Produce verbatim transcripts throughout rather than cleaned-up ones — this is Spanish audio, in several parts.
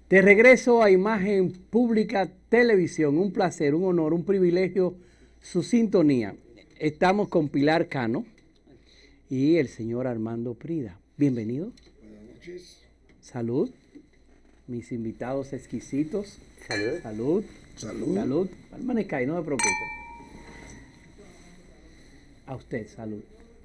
De regreso a Imagen Pública Televisión, un placer, un honor, un privilegio, su sintonía. Estamos con Pilar Cano y el señor Armando Prida. Bienvenido. Buenas noches. Salud. Mis invitados exquisitos. Salud. Salud. Salud. Salud. Permanezca ahí, no se preocupe. A usted, salud.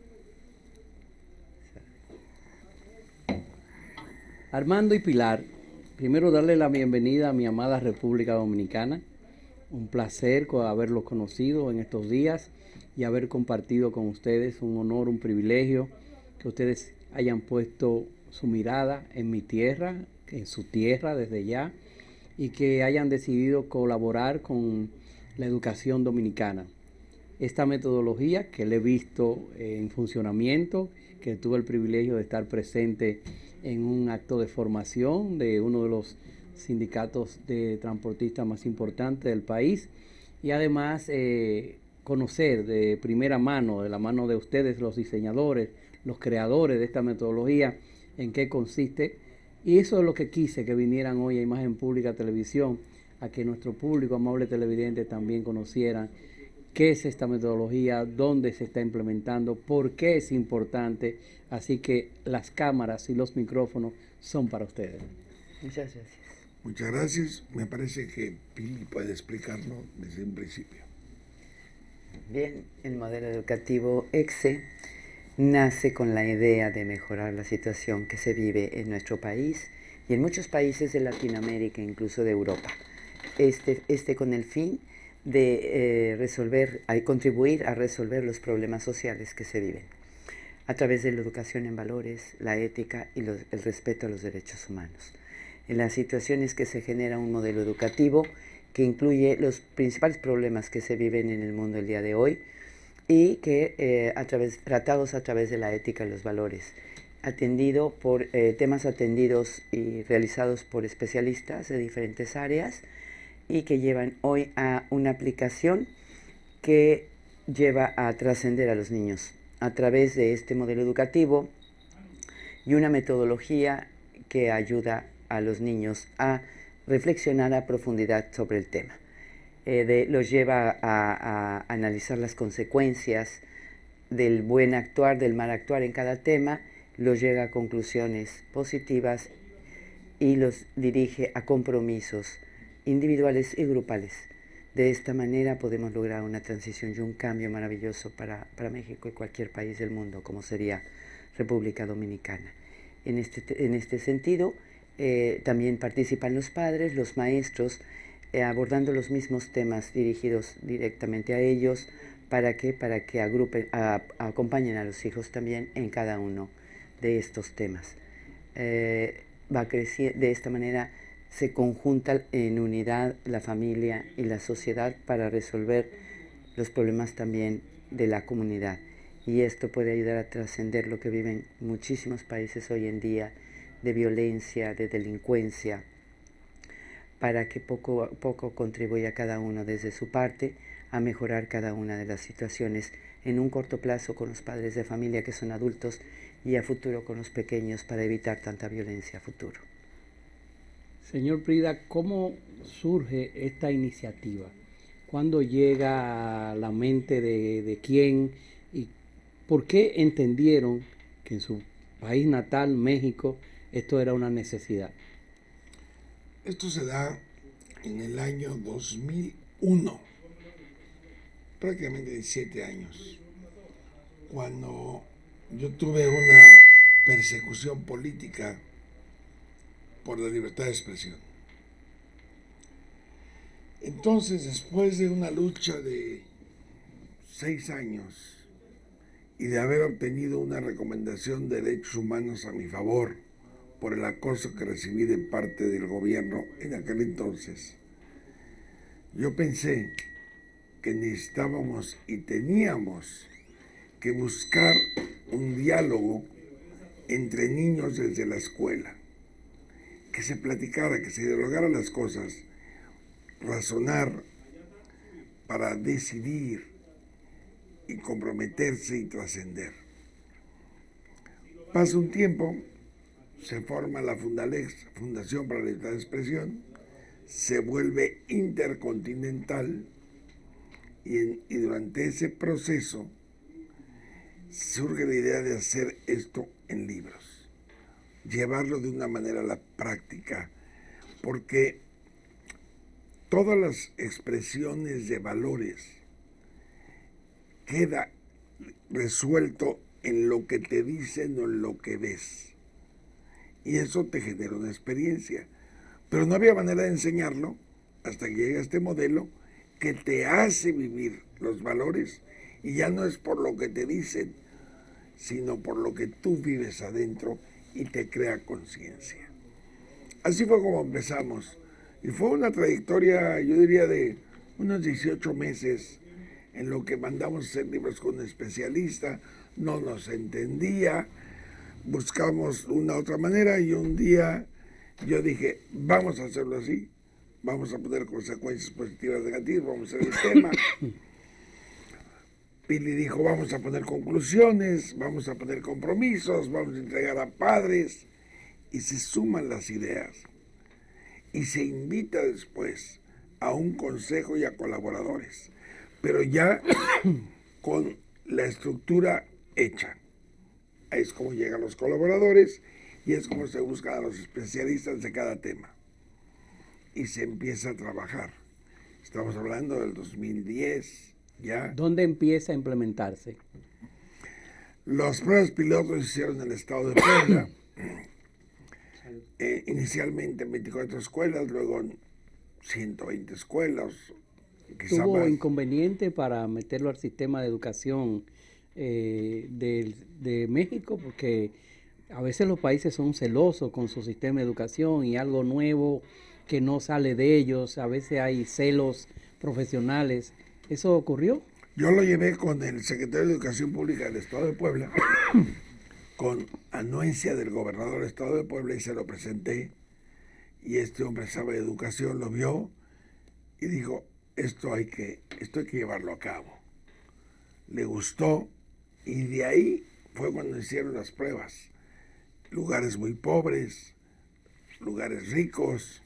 Armando y Pilar, primero darle la bienvenida a mi amada República Dominicana. Un placer haberlos conocido en estos días y haber compartido con ustedes. Un honor, un privilegio que ustedes hayan puesto su mirada en mi tierra, en su tierra desde ya, y que hayan decidido colaborar con la educación dominicana. Esta metodología que le he visto en funcionamiento, que tuve el privilegio de estar presente en un acto de formación de uno de los sindicatos de transportistas más importantes del país, y además eh, conocer de primera mano, de la mano de ustedes, los diseñadores, los creadores de esta metodología, en qué consiste. Y eso es lo que quise, que vinieran hoy a Imagen Pública Televisión, a que nuestro público, amable televidente, también conocieran qué es esta metodología, dónde se está implementando, por qué es importante. Así que las cámaras y los micrófonos son para ustedes. Muchas gracias. Muchas gracias. Me parece que Pili puede explicarlo desde un principio. Bien, el modelo educativo E X E nace con la idea de mejorar la situación que se vive en nuestro país y en muchos países de Latinoamérica, incluso de Europa. Este, este con el fin de eh, resolver, a contribuir a resolver los problemas sociales que se viven a través de la educación en valores, la ética y los, el respeto a los derechos humanos. En las situaciones que se genera un modelo educativo que incluye los principales problemas que se viven en el mundo el día de hoy y que eh, a través, tratados a través de la ética y los valores, atendido por eh, temas atendidos y realizados por especialistas de diferentes áreas y que llevan hoy a una aplicación que lleva a trascender a los niños a través de este modelo educativo y una metodología que ayuda a los niños a reflexionar a profundidad sobre el tema. Eh, de, los lleva a, a analizar las consecuencias del buen actuar, del mal actuar en cada tema, los llega a conclusiones positivas y los dirige a compromisos individuales y grupales. De esta manera podemos lograr una transición y un cambio maravilloso para, para México y cualquier país del mundo, como sería República Dominicana. En este, en este sentido, eh, también participan los padres, los maestros, eh, abordando los mismos temas dirigidos directamente a ellos, para que, para que agrupen, a, a, acompañen a los hijos también en cada uno de estos temas. Eh, va creciendo, de esta manera se conjunta en unidad la familia y la sociedad para resolver los problemas también de la comunidad. Y esto puede ayudar a trascender lo que viven muchísimos países hoy en día de violencia, de delincuencia, para que poco a poco contribuya cada uno desde su parte a mejorar cada una de las situaciones en un corto plazo con los padres de familia que son adultos y a futuro con los pequeños para evitar tanta violencia a futuro. Señor Prida, ¿cómo surge esta iniciativa? ¿Cuándo llega a la mente de, de quién? ¿Y por qué entendieron que en su país natal, México, esto era una necesidad? Esto se da en el año dos mil uno, prácticamente diecisiete años, cuando yo tuve una persecución política por la libertad de expresión. Entonces, después de una lucha de seis años y de haber obtenido una recomendación de derechos humanos a mi favor por el acoso que recibí de parte del gobierno en aquel entonces, yo pensé que necesitábamos y teníamos que buscar un diálogo entre niños desde la escuela, que se platicara, que se dialogaran las cosas, razonar para decidir y comprometerse y trascender. Pasa un tiempo, se forma la Fundalex, Fundación para la Libertad de Expresión, se vuelve intercontinental y, en, y durante ese proceso surge la idea de hacer esto en libros, llevarlo de una manera a la práctica, porque todas las expresiones de valores queda resuelto en lo que te dicen o en lo que ves. Y eso te genera una experiencia. Pero no había manera de enseñarlo hasta que llega este modelo que te hace vivir los valores y ya no es por lo que te dicen, sino por lo que tú vives adentro y te crea conciencia. Así fue como empezamos. Y fue una trayectoria, yo diría, de unos dieciocho meses en lo que mandamos a hacer libros con un especialista, no nos entendía, buscamos una otra manera y un día yo dije, vamos a hacerlo así, vamos a poner consecuencias positivas, negativas, vamos a hacer el tema. Pili dijo, vamos a poner conclusiones, vamos a poner compromisos, vamos a entregar a padres, y se suman las ideas. Y se invita después a un consejo y a colaboradores, pero ya con la estructura hecha. Ahí es como llegan los colaboradores y es como se buscan a los especialistas de cada tema. Y se empieza a trabajar. Estamos hablando del dos mil diez, ya. ¿Dónde empieza a implementarse? Las pruebas pilotos se hicieron en el estado de Puebla. Eh, inicialmente en veinticuatro escuelas, luego en ciento veinte escuelas. ¿Tuvo más. inconveniente para meterlo al sistema de educación eh, de, de México? Porque a veces los países son celosos con su sistema de educación y algo nuevo que no sale de ellos, a veces hay celos profesionales. ¿Eso ocurrió? Yo lo llevé con el secretario de Educación Pública del Estado de Puebla, con anuencia del gobernador del Estado de Puebla, y se lo presenté. Y este hombre sabe de educación, lo vio y dijo, esto hay que, esto hay que llevarlo a cabo. Le gustó y de ahí fue cuando hicieron las pruebas. Lugares muy pobres, lugares ricos.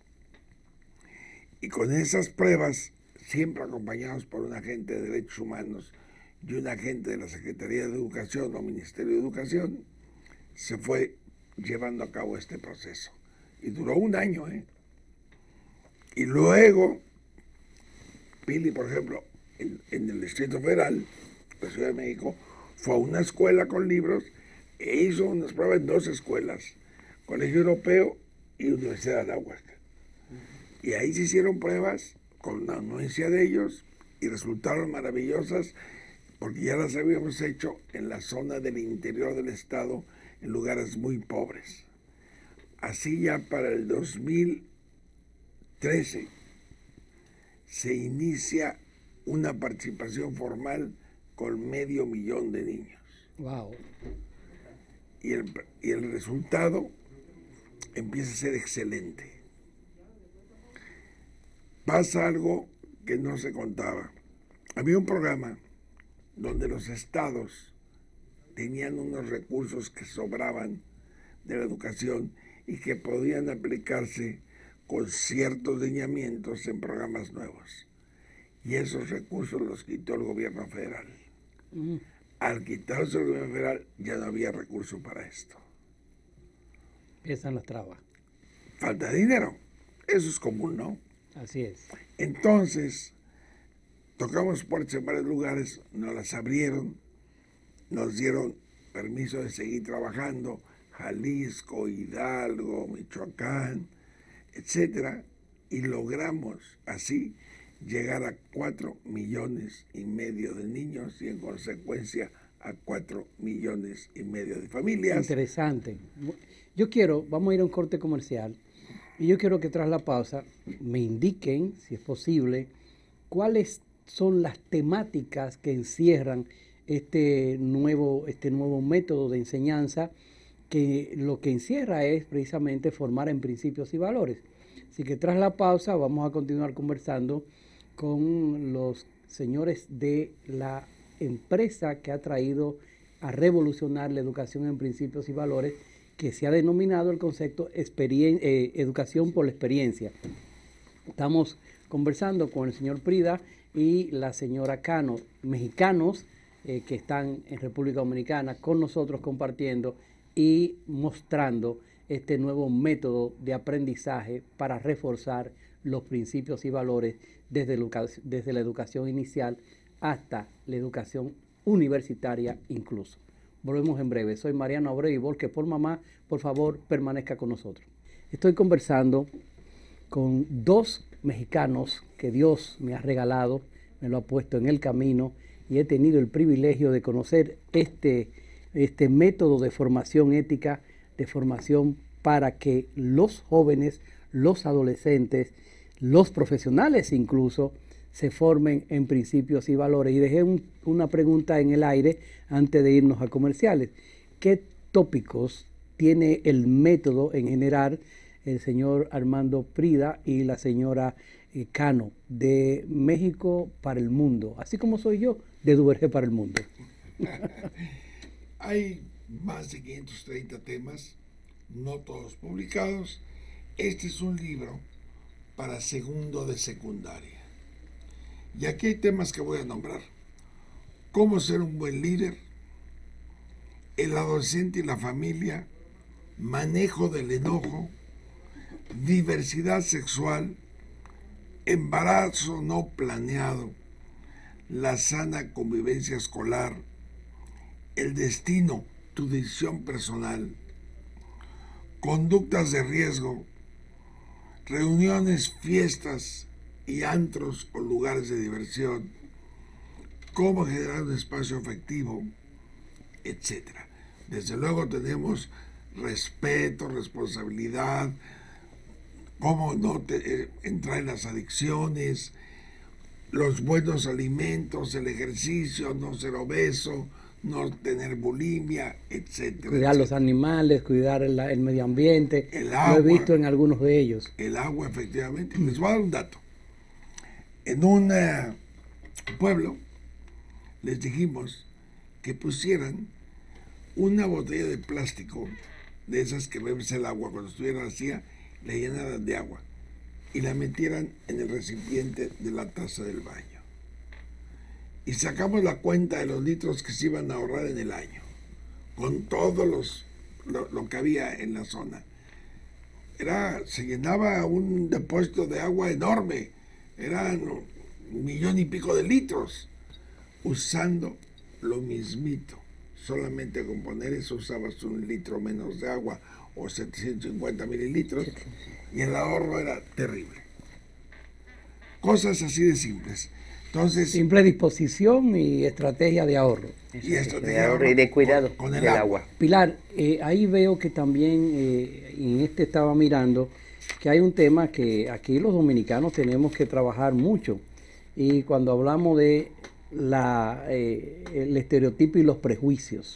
Y con esas pruebas, siempre acompañados por un agente de derechos humanos y un agente de la Secretaría de Educación o Ministerio de Educación, se fue llevando a cabo este proceso. Y duró un año, ¿eh? Y luego, Pili, por ejemplo, en, en el Distrito Federal, la Ciudad de México, fue a una escuela con libros e hizo unas pruebas en dos escuelas, Colegio Europeo y Universidad de Anáhuac. Y ahí se hicieron pruebas con la anuencia de ellos y resultaron maravillosas porque ya las habíamos hecho en la zona del interior del estado, en lugares muy pobres. Así ya para el dos mil trece se inicia una participación formal con medio millón de niños. Wow. Y el, y el resultado empieza a ser excelente. Pasa algo que no se contaba. Había un programa donde los estados tenían unos recursos que sobraban de la educación y que podían aplicarse con ciertos lineamientos en programas nuevos. Y esos recursos los quitó el gobierno federal. Mm. Al quitarse el gobierno federal ya no había recursos para esto. Empiezan las trabas. Falta de dinero. Eso es común, ¿no? Así es. Entonces, tocamos puertas en varios lugares, nos las abrieron, nos dieron permiso de seguir trabajando, Jalisco, Hidalgo, Michoacán, etcétera, y logramos así llegar a cuatro millones y medio de niños y en consecuencia a cuatro millones y medio de familias. Interesante. Yo quiero, vamos a ir a un corte comercial, y yo quiero que tras la pausa me indiquen, si es posible, cuáles son las temáticas que encierran este nuevo, este nuevo método de enseñanza, que lo que encierra es precisamente formar en principios y valores. Así que tras la pausa vamos a continuar conversando con los señores de la empresa que ha traído a revolucionar la educación en principios y valores, que se ha denominado el concepto experien- eh, educación por la experiencia. Estamos conversando con el señor Prida y la señora Cano, mexicanos eh, que están en República Dominicana con nosotros compartiendo y mostrando este nuevo método de aprendizaje para reforzar los principios y valores desde, desde la educación inicial hasta la educación universitaria incluso. Volvemos en breve. Soy Mariano Abreu y Volque por Mamá. Por favor, permanezca con nosotros. Estoy conversando con dos mexicanos que Dios me ha regalado, me lo ha puesto en el camino y he tenido el privilegio de conocer este, este método de formación ética, de formación para que los jóvenes, los adolescentes, los profesionales incluso, se formen en principios y valores. Y dejé un, una pregunta en el aire antes de irnos a comerciales. ¿Qué tópicos tiene el método en general el señor Armando Prida y la señora eh, Cano de México para el mundo, así como soy yo de Duvergé para el mundo? Hay más de quinientos treinta temas, no todos publicados. Este es un libro para segundo de secundaria. Y aquí hay temas que voy a nombrar: cómo ser un buen líder, el adolescente y la familia, manejo del enojo, diversidad sexual, embarazo no planeado, la sana convivencia escolar, el destino, tu decisión personal, conductas de riesgo, reuniones, fiestas y antros o lugares de diversión, cómo generar un espacio afectivo, etcétera. Desde luego tenemos respeto, responsabilidad, cómo no te, eh, entrar en las adicciones, los buenos alimentos, el ejercicio, no ser obeso, no tener bulimia, etcétera. Cuidar etcétera. Los animales, cuidar el, el medio ambiente. El agua. Lo he visto en algunos de ellos. El agua, efectivamente. Les voy a dar un dato. En un uh, pueblo les dijimos que pusieran una botella de plástico, de esas que bebes el agua cuando estuviera vacía, la llenaran de agua y la metieran en el recipiente de la taza del baño. Y sacamos la cuenta de los litros que se iban a ahorrar en el año, con todo los, lo, lo que había en la zona. Era, se llenaba un depósito de agua enorme, eran un millón y pico de litros, usando lo mismito. Solamente con poner eso usabas un litro menos de agua o setecientos cincuenta mililitros y el ahorro era terrible. Cosas así de simples. Entonces, simple disposición y estrategia de ahorro. Y estrategia de ahorro y de cuidado con, con el del agua. agua. Pilar, eh, ahí veo que también, eh, en este estaba mirando, que hay un tema que aquí los dominicanos tenemos que trabajar mucho. Y cuando hablamos de la, eh, el estereotipo y los prejuicios.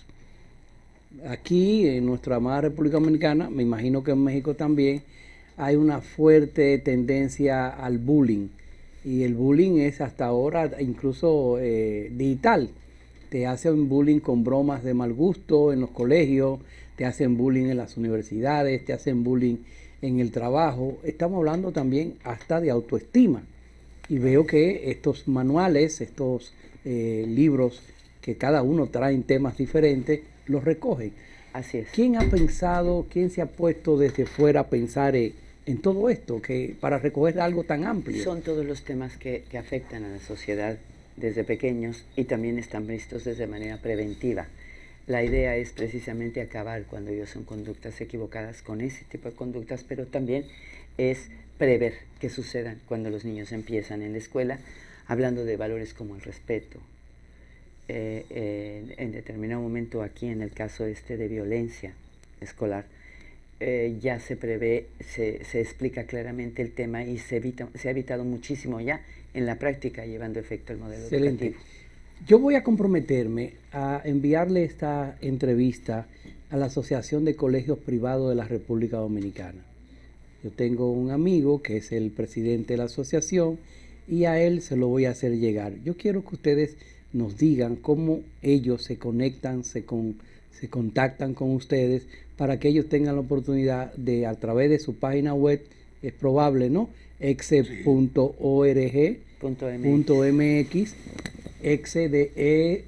Aquí, en nuestra amada República Dominicana, me imagino que en México también, hay una fuerte tendencia al bullying. Y el bullying es hasta ahora incluso eh, digital. Te hacen bullying con bromas de mal gusto en los colegios, te hacen bullying en las universidades, te hacen bullying en el trabajo. Estamos hablando también hasta de autoestima. Y veo que estos manuales, estos eh, libros que cada uno traen temas diferentes, los recogen. Así es. ¿Quién ha pensado, quién se ha puesto desde fuera a pensar eh, en todo esto, que para recoger algo tan amplio? Son todos los temas que, que afectan a la sociedad desde pequeños y también están vistos desde manera preventiva. La idea es precisamente acabar cuando ellos son conductas equivocadas con ese tipo de conductas, pero también es prever que sucedan cuando los niños empiezan en la escuela, hablando de valores como el respeto. Eh, eh, en determinado momento aquí, en el caso este de violencia escolar, eh, ya se prevé, se, se explica claramente el tema y se, evita, se ha evitado muchísimo ya en la práctica, llevando efecto el modelo Excelente. educativo. Yo voy a comprometerme a enviarle esta entrevista a la Asociación de Colegios Privados de la República Dominicana. Yo tengo un amigo que es el presidente de la asociación y a él se lo voy a hacer llegar. Yo quiero que ustedes nos digan cómo ellos se conectan, se, con, se contactan con ustedes para que ellos tengan la oportunidad de, a través de su página web, es probable, ¿no? exe punto org punto mx, exe de E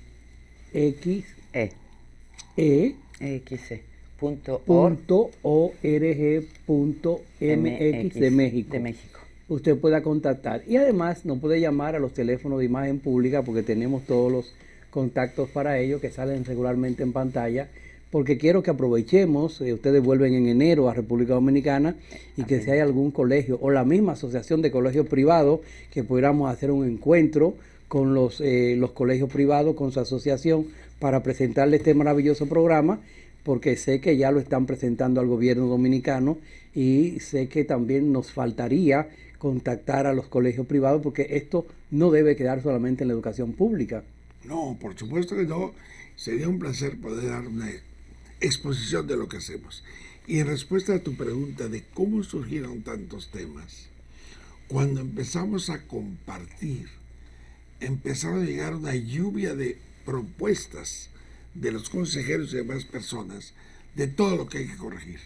X E. E X. Punto punto org punto mx de México. De México. Usted pueda contactar. Y además nos puede llamar a los teléfonos de imagen pública porque tenemos todos los contactos para ello que salen regularmente en pantalla. Porque quiero que aprovechemos, eh, ustedes vuelven en enero a República Dominicana y que si hay algún colegio o la misma asociación de colegios privados que pudiéramos hacer un encuentro con los, eh, los colegios privados, con su asociación, para presentarle este maravilloso programa, porque sé que ya lo están presentando al gobierno dominicano y sé que también nos faltaría contactar a los colegios privados porque esto no debe quedar solamente en la educación pública. No, por supuesto que no. Sería un placer poder dar una exposición de lo que hacemos. Y en respuesta a tu pregunta de cómo surgieron tantos temas, cuando empezamos a compartir, empezaron a llegar una lluvia de propuestas de los consejeros y demás personas de todo lo que hay que corregir.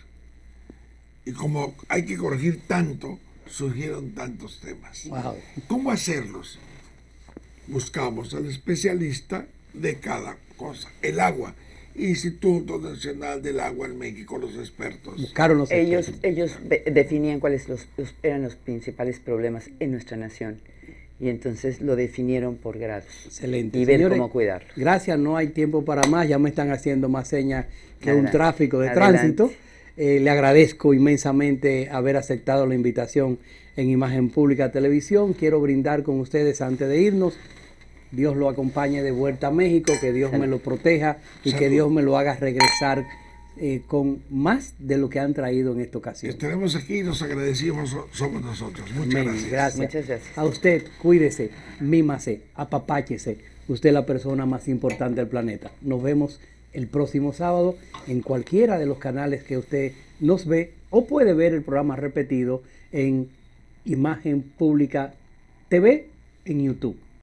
Y como hay que corregir tanto, surgieron tantos temas. Wow. ¿Cómo hacerlos? Buscamos al especialista de cada cosa. El agua. Instituto Nacional del Agua en México, los expertos. Buscaron los ellos, expertos. ellos definían cuáles los, los, eran los principales problemas en nuestra nación. Y entonces lo definieron por grados. Excelente. Y ver Señores, cómo cuidarlo. Gracias, no hay tiempo para más. Ya me están haciendo más señas que Adelante. un tráfico de Adelante. tránsito. Eh, le agradezco inmensamente haber aceptado la invitación en Imagen Pública Televisión. Quiero brindar con ustedes antes de irnos. Dios lo acompañe de vuelta a México, que Dios me lo proteja y Salud. que Dios me lo haga regresar eh, con más de lo que han traído en esta ocasión. Estaremos aquí y nos agradecimos, somos nosotros. Muchas Amén. gracias. Gracias. Muchas gracias. A usted, cuídese, mímase, apapáchese. Usted es la persona más importante del planeta. Nos vemos el próximo sábado en cualquiera de los canales que usted nos ve o puede ver el programa repetido en Imagen Pública T V en YouTube.